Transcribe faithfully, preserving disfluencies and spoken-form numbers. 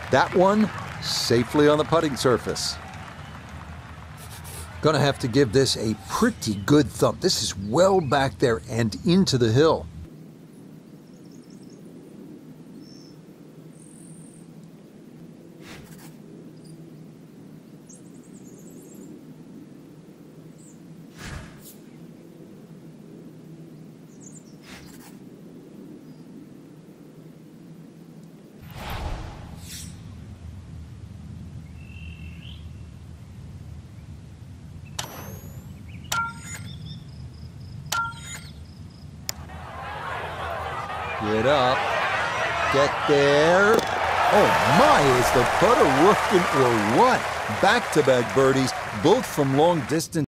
That one safely on the putting surface. Gonna have to give this a pretty good thump. This is well back there and into the hill. Get up, get there. Oh my, is the putter working or what? Back-to-back birdies, both from long distance.